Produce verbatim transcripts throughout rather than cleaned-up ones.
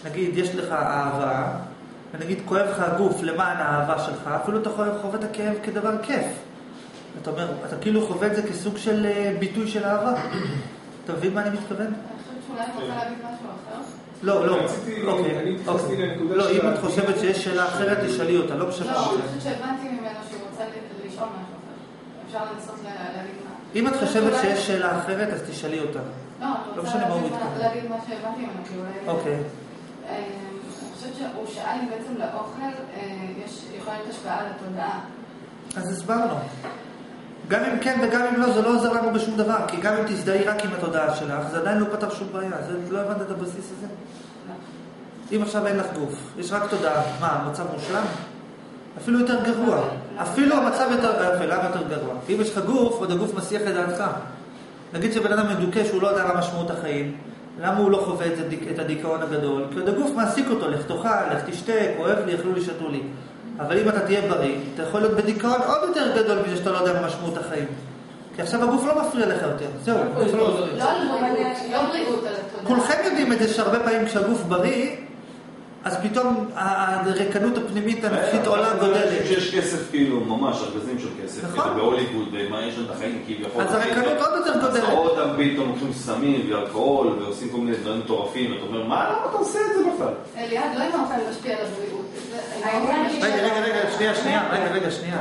נגיד, יש לך אהבה, ונגיד, כואב לך הגוף למען האהבה שלך, אפילו אתה חווה את הכאב כדבר כיף. אתה אומר, אתה כאילו חווה את זה כסוג של ביטוי של אהבה. אתה מבין מה אני מתכוון? אני חושבת שאולי אני רוצה להגיד משהו אחר. לא, לא, אוקיי, אוקיי. לא, אם את חושבת שיש שאלה אחרת, תשאלי אותה, לא משנה. לא, אני חושבת שהבנתי ממנו שהוא רוצה לשאול משהו אחר. אפשר לנסות להגיד מה. אם את חושבת שיש שאלה אחרת, אז תשאלי אותה. לא, אני רוצה להגיד מה שהבנתי ממנו, כי אולי... אוקיי. אני חושבת שהוא שאל אם בעצם לאוכל יכולה להיות השפעה על התודעה. אז הסברנו. גם אם כן וגם אם לא, זה לא עוזר לנו בשום דבר, כי גם אם תזדהי רק עם התודעה שלך, זה עדיין לא פתח שום בעיה. זה לא הבנת את הבסיס הזה? אם עכשיו אין לך גוף, יש רק תודעה, מה, המצב מושלם? אפילו יותר גרוע. אפילו המצב יותר, למה יותר גרוע? אם יש לך גוף, עוד הגוף מסיח לדעתך. נגיד שבן אדם מדוקה שהוא לא יודע מה משמעות החיים, למה הוא לא חווה את הדיכאון הגדול? כי עוד הגוף מעסיק אותו, לך תאכל, לך תשתה, כואב לי, יאכלו לי, שתו לי. אבל אם אתה תהיה בריא, אתה יכול להיות בדיכאון עוד יותר גדול מזה שאתה לא יודע מה משמעות החיים. כי עכשיו הגוף לא מפריע לך יותר. זהו. לא על בריאות, על התודעה. כולכם יודעים את זה שהרבה פעמים כשהגוף בריא, אז פתאום הריקנות הפנימית הנפשית עולה גודלת. שיש כסף כאילו, ממש, ארגזים של כסף. נכון. בהוליווד, ומה יש לנו את החיים, כאילו יכול... אז הריקנות עוד יותר גודלת. עוד פתאום לוקחים סמים ואלכוהול, ועושים כל מיני דברים מטורפים, ואתה אומר, מה, למה אתה עושה את זה בכלל? אליעד, לא אם האוכל משפיע על הבריאות. רגע, רגע, רגע, שנייה, שנייה, רגע, רגע, שנייה.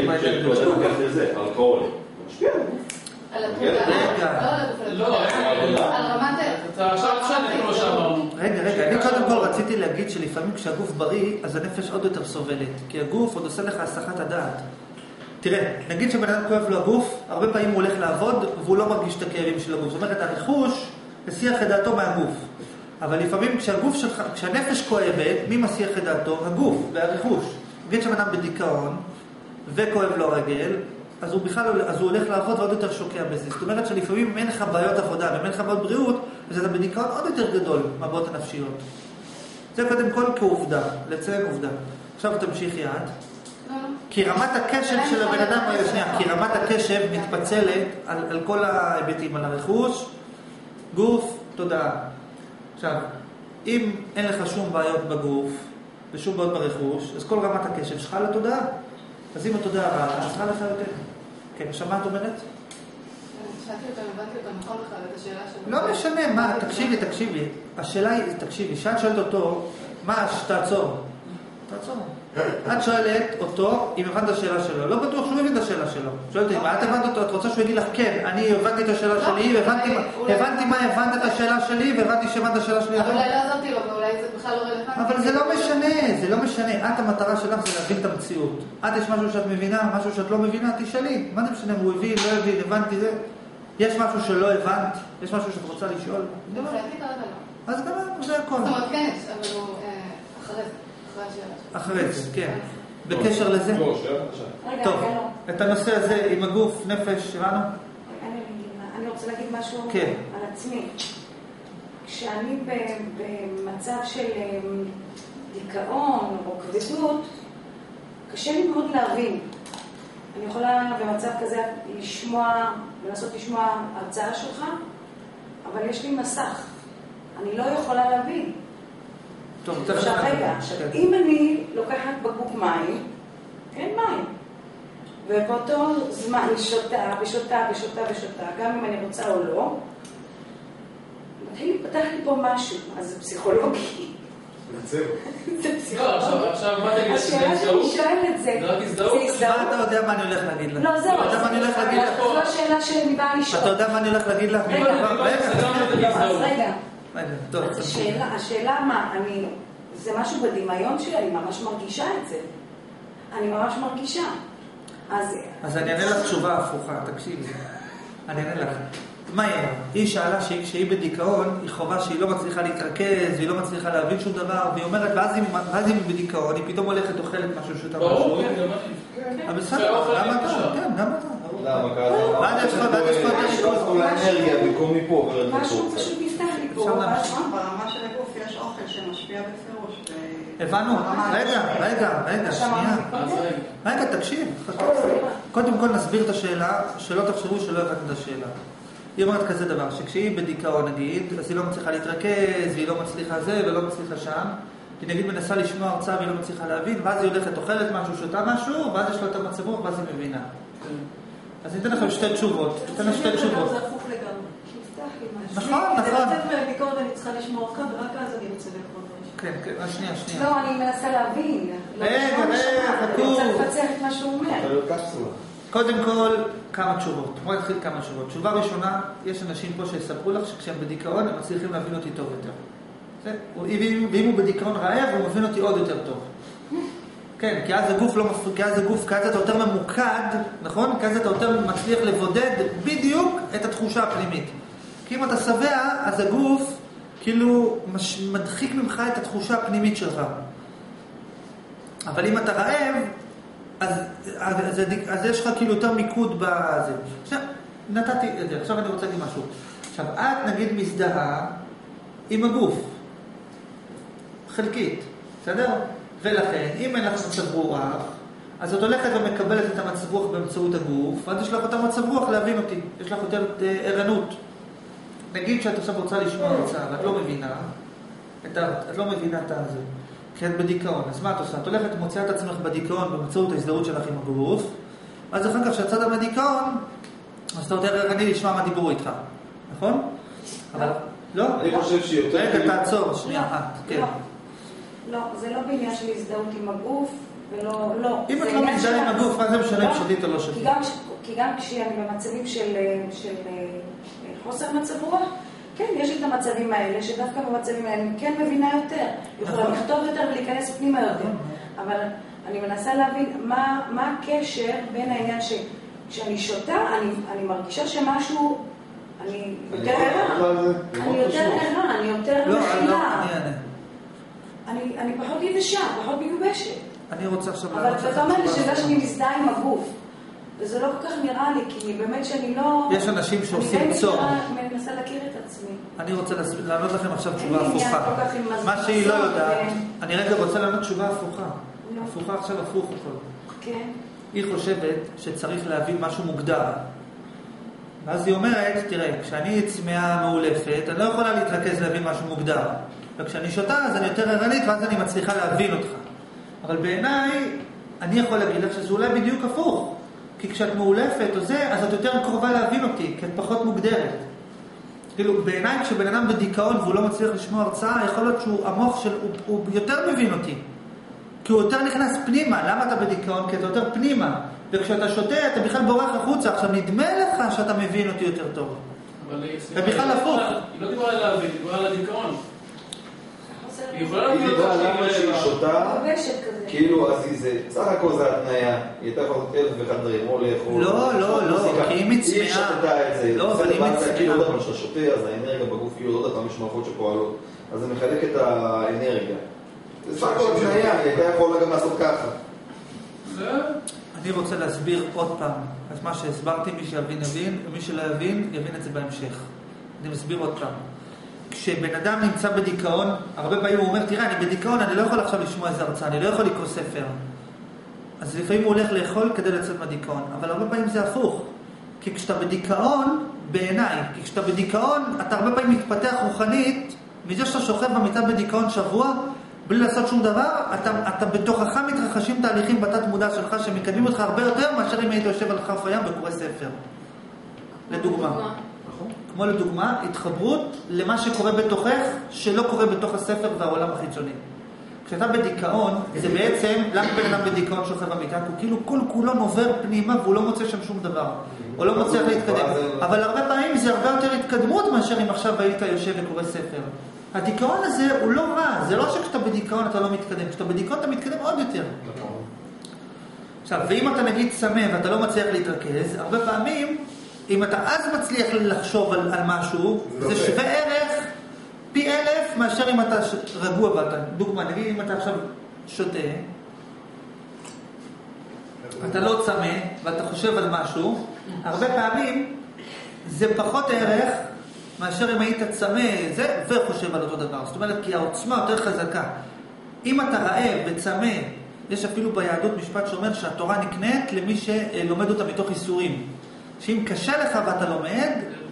אלכוהול. משפיע על הגוף. על התודעה. לא, על רמת... אתה עכשיו שאני כמו שאמרנו. רגע, רגע, אני קודם כל רציתי להגיד שלפעמים כשהגוף בריא, אז הנפש עוד יותר סובלת. כי הגוף עוד עושה לך הסחת הדעת. תראה, נגיד שבן אדם כואב לו הגוף, הרבה פעמים הוא הולך לעבוד, והוא לא מרגיש את הכאבים של הגוף. זאת אומרת, הרכוש מסיח את דעתו מהגוף. אבל לפעמים כשהגוף שלך, כשהנפש כואבת, מי מסיח את דעתו? הגוף והרכוש. נגיד שבן אדם בדיכאון, וכואב לו רגל, אז הוא בכלל, אז הוא הולך לעבוד ועוד יותר שוקע בזה. זאת אומרת שלפעמים אם אין לך בעיות עבודה ואין לך בעיות בריאות, אז אתה בדיכאון עוד יותר גדול מהבעיות הנפשיות. זה קודם כל כעובדה, לציין עובדה. עכשיו תמשיך יד. כי רמת הקשב של הבן אדם, שנייה, כי רמת הקשב מתפצלת על, על כל ההיבטים, על הרכוש, גוף, תודעה. עכשיו, אם אין לך שום בעיות בגוף ושום בעיות ברכוש, אז כל רמת הקשב שלך לתודעה. אז אם התודעה רעה, אז צריכה לך יותר. כן, עכשיו מה את אומרת? שאלתי אותם, הבנתי אותם נכון בכלל את השאלה שלו. לא משנה, מה, תקשיבי, תקשיבי. השאלה היא, תקשיבי, שאת שואלת אותו, מה, תעצור. תעצור. את שואלת אותו, אם הבנת את השאלה שלו. לא בטוח שהוא הבין את השאלה שלו. שואלת אותי, מה את הבנת אותו? את רוצה שהוא יגיד לך, כן, אני הבנתי את השאלה שלי, והבנתי מה הבנת את השאלה שלי, והבנתי שהבנת את השאלה שלי. אבל אולי לא עזרתי לו, ואולי זה בכלל לא רלוונטי. אבל זה לא משנה, זה לא משנה. את המטרה שלך זה להבין את המציאות. את יש משהו שאת מבינה, משהו שאת לא מבינה, תשאלי. מה זה משנה, הוא הבין, לא הבין, הבנתי זה. יש משהו שלא הבנת, יש משהו שאת רוצה לשאול. אז גם זה הכל. זאת אומרת, כן, אבל הוא אחרי זה. אחרי זה, כן. בקשר לזה? טוב, את הנושא הזה עם הגוף, נפש שלנו? אני רוצה להגיד משהו על עצמי. כשאני במצב של דיכאון או כבדות, קשה לי מאוד להבין. אני יכולה במצב כזה לשמוע, ולנסות לשמוע הרצאה שלך, אבל יש לי מסך. אני לא יכולה להבין. עכשיו רגע, אם אני לוקחת בקבוק מים, אין מים, ובאותו זמן שותה ושותה ושותה ושותה, גם אם אני רוצה או לא, פתח לי פה משהו, אז זה פסיכולוגי. זה פסיכולוגי. עכשיו מה תגיד? השאלה שאני שואלת זה, זה רק הזדהות? מה אתה יודע מה אני הולך להגיד לך? לא, זהו. אתה יודע מה אני הולך להגיד לך? זו השאלה שאני באה לשאול. אתה יודע מה אני הולך להגיד לך? אז רגע. רגע, השאלה מה, אני... זה משהו בדמיון שלי, אני ממש מרגישה את זה. אני ממש מרגישה. אז... אז אני אענה לך תשובה הפוכה, תקשיבי. אני אענה לך. מה היא? היא שאלה שכשהיא בדיכאון, היא חובה שהיא לא מצליחה להתרכז, והיא לא מצליחה להבין שום דבר, והיא אומרת, ואז היא בדיכאון, היא פתאום הולכת אוכלת משהו שאתה משהו. ברור, כן, גם אני. אבל בסדר, למה אתה? כן, למה אתה? למה כזה? ועד יש לך, ועד יש לך יותר ניקוז כל האנרגיה במקום מפה. משהו פשוט נפתח לי פה. ברמה של הגוף יש אוכל שמשפיע בפירוש. הבנו, רגע, רגע, רגע, שנייה. רגע, תקשיב. קודם כל נסביר את השאלה, שלא תחשבו שלא הבנת את השאלה. היא אומרת כזה דבר, שכשהיא בדיכאון נגיד, אז היא לא מצליחה להתרכז, והיא לא מצליחה זה ולא מצליחה שם, היא נגיד מנסה לשמוע הרצאה והיא לא מצליחה להבין, ואז היא הולכת, אוכלת משהו, שותה משהו, ואז יש לו את המצב רוח, ואז היא מבינה. אז ניתן לכם שתי תשובות, ניתן לכם שתי תשובות. זה הפוך לגמרי. נפתח עם משהו. נכון, נכון. כדי לצאת מהדיכאון אני צריכה לשמוע אותך, ורק אז אני רוצה לאכול משהו. כן, כן, שנייה, שנייה. לא, אני מנסה להבין. רגע, רגע, אני רוצה לפצח את מה שהוא אומר. קודם כל, כמה תשובות. בואי נתחיל כמה תשובות. תשובה ראשונה, יש אנשים פה שיספרו לך שכשהם בדיכאון הם מצליחים להבין אותי טוב יותר. ואם הוא בדיכאון רעב, הוא מבין אותי עוד יותר טוב. כן, כי אז הגוף לא מפריע, כי אז הגוף, כי אז אתה יותר ממוקד, נכון? כי אז אתה יותר מצליח לבודד בדיוק את התחושה הפנימית. כי אם אתה שבע, אז הגוף כאילו מדחיק ממך את התחושה הפנימית שלך. אבל אם אתה רעב, אז, אז, אז, אז יש לך כאילו יותר מיקוד בזה. עכשיו, נתתי את זה, עכשיו אני רוצה להגיד משהו. עכשיו, את נגיד מזדהה עם הגוף. חלקית, בסדר? ולכן, אם אין לך מצב רוח, אז את הולכת ומקבלת את המצב רוח באמצעות הגוף, ואז יש לך אותה מצב רוח להבין אותי. יש לך יותר ערנות. נגיד שאת עכשיו רוצה לשמוע הרצאה, ואת לא מבינה, את, את לא מבינה את זה. כי את בדיכאון. אז מה את עושה? את הולכת ומוציאה את עצמך בדיכאון באמצעות ההזדהות שלך עם הגוף, אז אחר כך כשאת בדיכאון, אז אתה יותר ערני לשמוע מה דיברו איתך. נכון? אבל, לא? אני חושב שיותר... רגע, תעצור, שנייה אחת. כן. לא, זה לא בעניין של הזדהות עם הגוף, ולא, לא. אם את לא מזדהה עם הגוף, מה זה משנה אם שתית או לא שתית? כי גם כשאני במצבים של חוסר מצב רוח, כן, יש לי את המצבים האלה, שדווקא במצבים האלה אני כן מבינה יותר, יכולה לכתוב יותר ולהיכנס פנימה יותר. אבל אני מנסה להבין מה, מה הקשר בין העניין שכשאני שותה, אני, אני מרגישה שמשהו, אני יותר ערה, אני יותר ערה, אני יותר מכילה. אני, אני פחות יבשה, פחות מיובשת. אני רוצה עכשיו... אבל אתה אומר לי שזה שאני מזדהה עם הגוף. וזה לא כל כך נראה לי, כי באמת שאני לא... יש אנשים שעושים צור. אני מנסה להכיר את עצמי. אני רוצה לענות לכם עכשיו תשובה הפוכה. מה שהיא לא יודעת, אני רגע רוצה לענות תשובה הפוכה. הפוכה עכשיו הפוך הכל. כן. היא חושבת שצריך להבין משהו מוגדר. ואז היא אומרת, תראה, כשאני צמאה מאולפת, אני לא יכולה להתרכז להבין משהו מוגדר. וכשאני שותה, אז אני יותר ערנית, ואז אני מצליחה להבין אותך. אבל בעיניי, אני יכול להגיד לך שזה אולי בדיוק הפוך. כי כשאת מאולפת או זה, אז את יותר קרובה להבין אותי, כי את פחות מוגדרת. כאילו, בעיניי, כשבן אדם בדיכאון והוא לא מצליח לשמוע הרצאה, יכול להיות שהוא, המוח של, הוא, הוא יותר מבין אותי. כי הוא יותר נכנס פנימה. למה אתה בדיכאון? כי אתה יותר פנימה. וכשאתה שותה, אתה בכלל בורח החוצה. עכשיו, נדמה לך שאתה מבין אותי יותר טוב. ובכלל הפוך. היא לא דיברה על להבין, היא דיברה על הדיכאון. היא דיברה למה שהיא שותה, כאילו, אז זה, סך הכל זה התניה, היא הייתה יכולה לעשות אלף ואחד דברים, או לאכול, לא, לא, לא, כי היא מצמאה. היא שתתה את זה, לא, אבל היא מצמאה. כאילו, עוד פעם שאתה שותה, אז האנרגיה בגוף, כאילו, עוד פעם יש מערכות שפועלות, אז זה מחלק את האנרגיה. זה סך הכל התניה, היא הייתה יכולה גם לעשות ככה. אני רוצה להסביר עוד פעם, אז מה שהסברתי, מי שיבין יבין, ומי שלא יבין, יבין את זה בהמשך. אני מסביר עוד פעם. כשבן אדם נמצא בדיכאון, הרבה פעמים הוא אומר, תראה, אני בדיכאון, אני לא יכול עכשיו לשמוע איזה הרצאה, אני לא יכול לקרוא ספר. אז לפעמים הוא הולך לאכול כדי לצאת מהדיכאון, אבל הרבה פעמים זה הפוך. כי כשאתה בדיכאון, בעיניי, כי כשאתה בדיכאון, אתה הרבה פעמים מתפתח רוחנית, מזה שאתה שוכב במיטה בדיכאון שבוע, בלי לעשות שום דבר, אתה, אתה בתוכך מתרחשים תהליכים בתת מודע שלך, שמקדמים אותך הרבה יותר, מאשר אם היית יושב על חף הים וקורא ספר. לדוגמה. כמו לדוגמה, התחברות למה שקורה בתוכך, שלא קורה בתוך הספר והעולם החיצוני. כשאתה בדיכאון, זה בעצם, למה בן אדם בדיכאון שוכב במיטה? הוא כאילו כל כולו נובר פנימה והוא לא מוצא שם שום דבר. הוא לא מצליח להתקדם. אבל הרבה פעמים זה הרבה יותר התקדמות מאשר אם עכשיו היית יושב וקורא ספר. הדיכאון הזה הוא לא רע. זה לא שכשאתה בדיכאון אתה לא מתקדם. כשאתה בדיכאון אתה מתקדם עוד יותר. עכשיו, ואם אתה נגיד צמא ואתה לא מצליח להתרכז, הרבה פעמים אם אתה אז מצליח לחשוב על, על משהו, זה שווה ערך פי אלף מאשר אם אתה רגוע ואתה, דוגמה, נגיד אם אתה עכשיו שותה, אתה לא צמא ואתה חושב על משהו, הרבה פעמים זה פחות ערך מאשר אם היית צמא זה וחושב על אותו דבר. זאת אומרת, כי העוצמה יותר חזקה. אם אתה רעב וצמא, יש אפילו ביהדות משפט שאומר שהתורה נקנית למי שלומד אותה מתוך איסורים. שאם קשה לך ואתה לומד,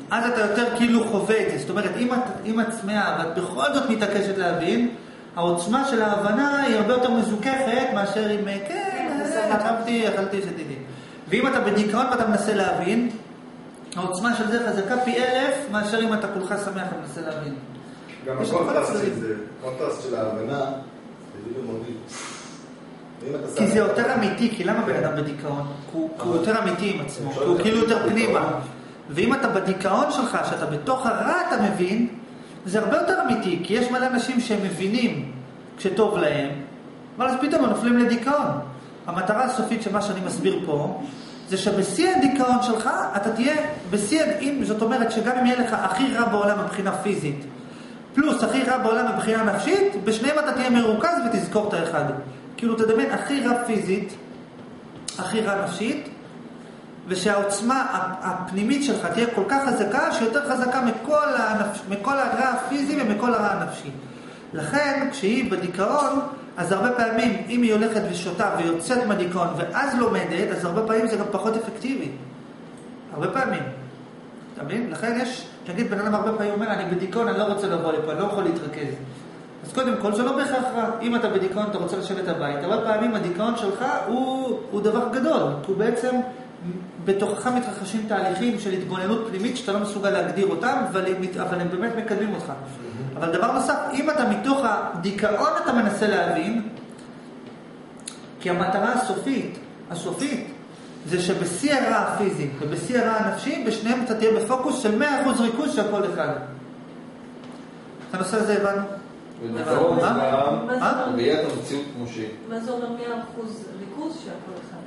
אז אתה יותר כאילו חווה את זה. זאת אומרת, אם את, אם את צמאה ואת בכל זאת מתעקשת להבין, העוצמה של ההבנה היא הרבה יותר מזוככת מאשר אם, כן, אכלתי, אכלתי, שתיתי. ואם אתה בדיכאון ואתה מנסה להבין, העוצמה של זה חזקה פי אלף מאשר אם אתה כולך שמח ומנסה להבין. גם הקונטרסט של זה, הקונטרסט של ההבנה, זה בדיוק מוביל. כי זה יותר אמיתי, כי למה בן אדם בדיכאון? הוא יותר אמיתי עם עצמו, הוא כאילו יותר פנימה. ואם אתה בדיכאון שלך, שאתה בתוך הרע אתה מבין, זה הרבה יותר אמיתי, כי יש מלא אנשים שהם מבינים כשטוב להם, אבל אז פתאום הם נופלים לדיכאון. המטרה הסופית של מה שאני מסביר פה, זה שבשיא הדיכאון שלך, אתה תהיה בשיא, זאת אומרת שגם אם יהיה לך הכי רע בעולם מבחינה פיזית, פלוס הכי רע בעולם מבחינה נפשית, בשניהם אתה תהיה מרוכז ותזכור את האחד. כאילו תדמיין הכי רע פיזית, הכי רע נפשית, ושהעוצמה הפנימית שלך תהיה כל כך חזקה, שיותר חזקה מכל, הנפש, מכל הרע הפיזי ומכל הרע הנפשי. לכן, כשהיא בדיכאון, אז הרבה פעמים, אם היא הולכת ושותה ויוצאת מהדיכאון, ואז לומדת, אז הרבה פעמים זה גם פחות אפקטיבי. הרבה פעמים. אתה מבין? לכן יש, נגיד, בן אדם הרבה פעמים אומר, אני בדיכאון, אני לא רוצה לבוא לפה, אני לא יכול להתרכז. אז קודם כל, זה לא בהכרח רע. אם אתה בדיכאון, אתה רוצה לשבת הבית. הרבה פעמים הדיכאון שלך הוא, הוא דבר גדול. הוא בעצם, בתוכך מתרחשים תהליכים של התבוננות פנימית, שאתה לא מסוגל להגדיר אותם, אבל הם, אבל הם באמת מקדמים אותך. אבל דבר נוסף, אם אתה מתוך הדיכאון אתה מנסה להבין, כי המטרה הסופית, הסופית, זה שבשיא הרע הפיזי ובשיא הרע הנפשי, בשניהם אתה תהיה בפוקוס של מאה אחוז ריכוז של כל אחד. הנושא הזה הבנו? ונוצרות גם ראיית המציאות כמו שהיא. מה זה אומר מאה אחוז ריכוז של כל אחד?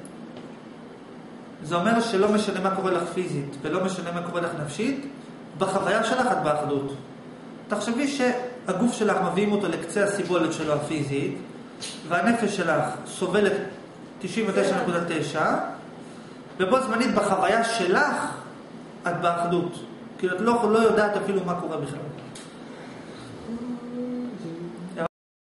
זה אומר שלא משנה מה קורה לך פיזית ולא משנה מה קורה לך נפשית, בחוויה שלך את באחדות. תחשבי שהגוף שלך מביאים אותו לקצה הסיבולת שלו הפיזית, והנפש שלך סובלת תשעים ותשע נקודה תשע, ובו זמנית בחוויה שלך את באחדות. כאילו את לא, לא יודעת אפילו מה קורה בכלל.